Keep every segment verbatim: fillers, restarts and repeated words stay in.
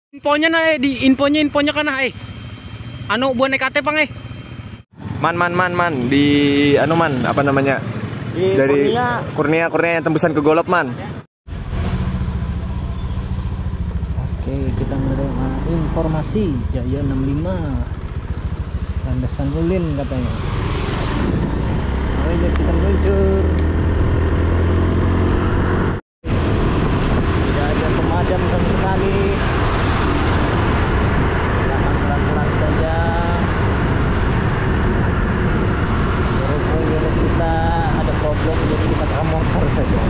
Infonya na eh, di infonya infonya ka na eh. Ano buwan E K T pang eh? Man man man man di anu man apa namanya? Di Dari Kurnia. Kurnia Kurnia yang tembusan ke Golop man. Oke, kita menerima informasi Jaya enam puluh lima landasan ulin katanya. Ayo kita meluncur. Tidak ada pemadam sama sekali. Akan pelan-pelan saja. Berhubung unit kita ada problem, jadi kita pakai motor saja.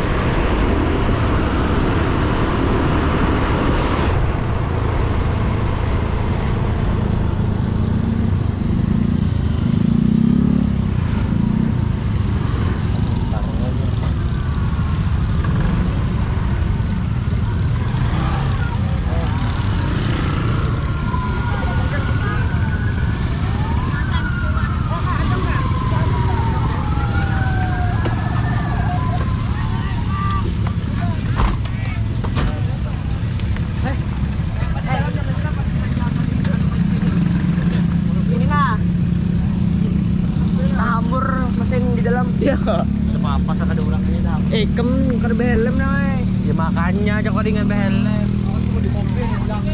Iya. Apa sa kada urang ini dah. Eh, kem kada behelm na eh. Ya makanya aja kau dengan behelm. Aku di mobil bilang.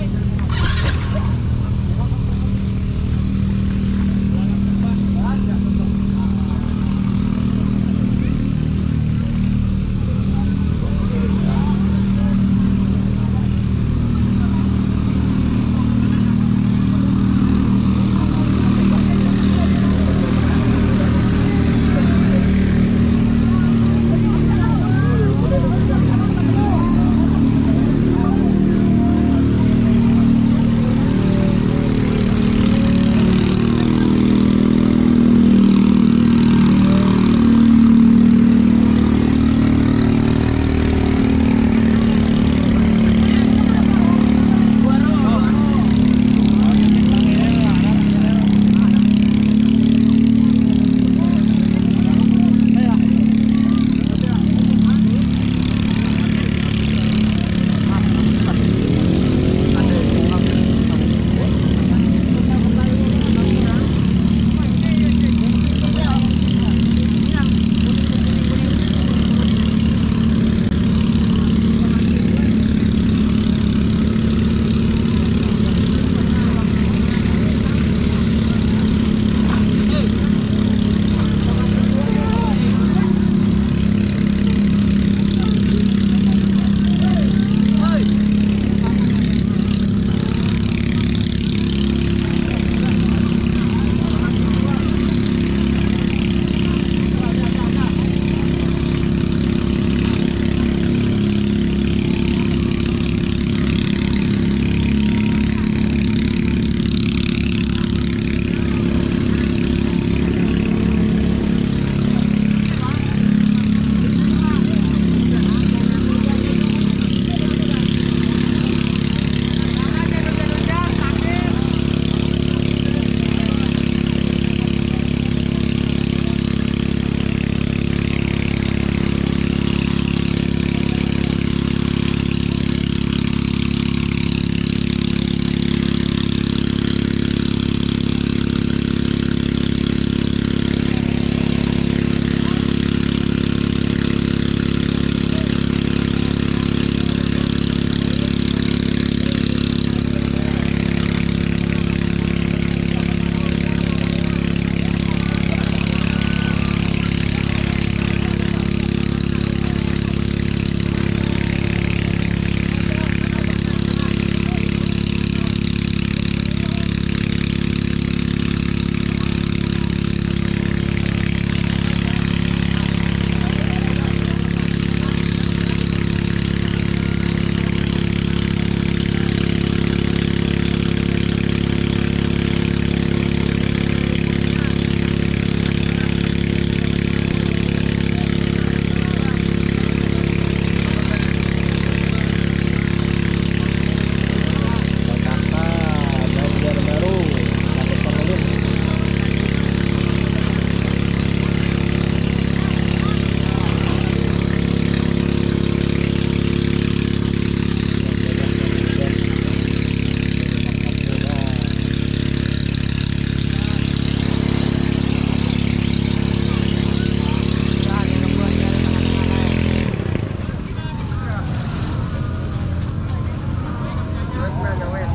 sebenarnya wes.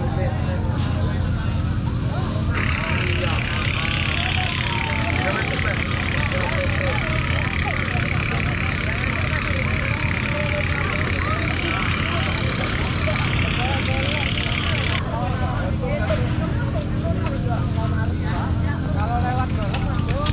Iya. Udah masuk, Mas. Kalau lewat golf masuk.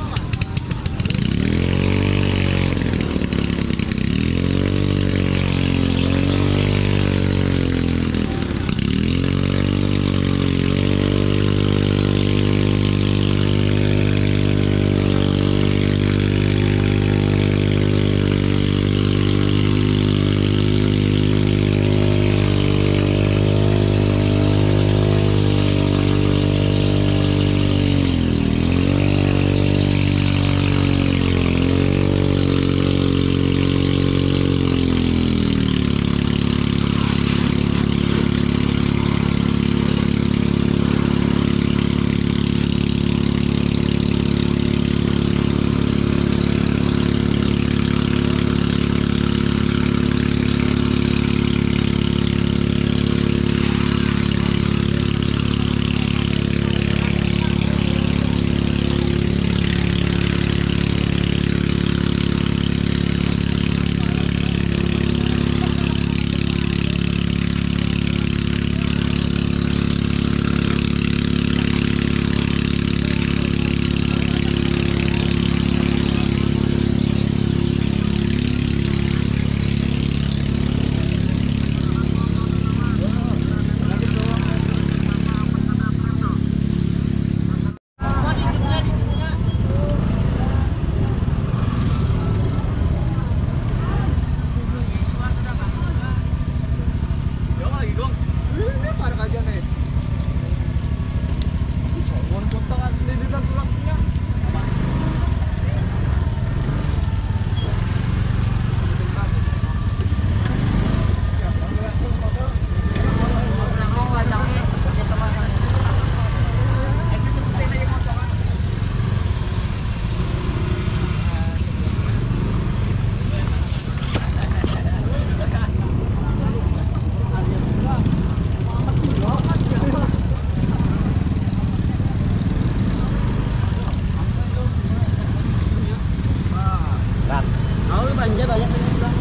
Banjir banyak ini bilang.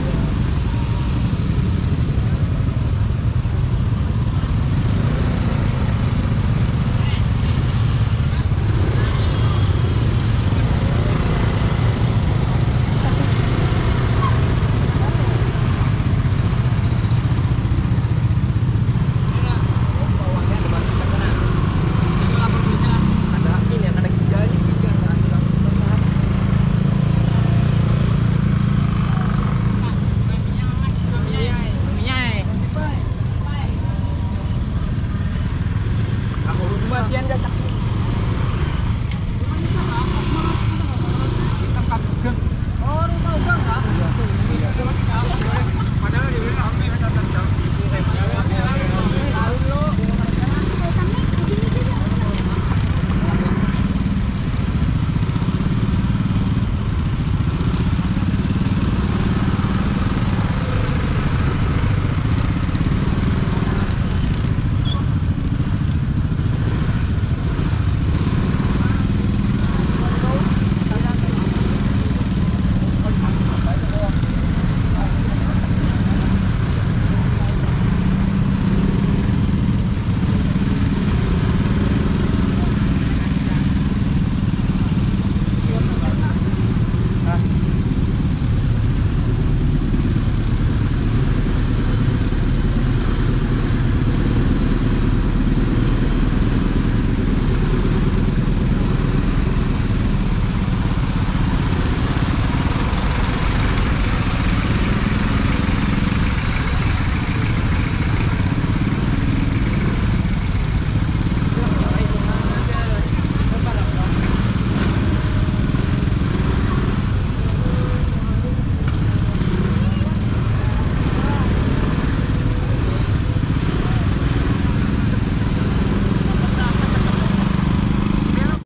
Bagian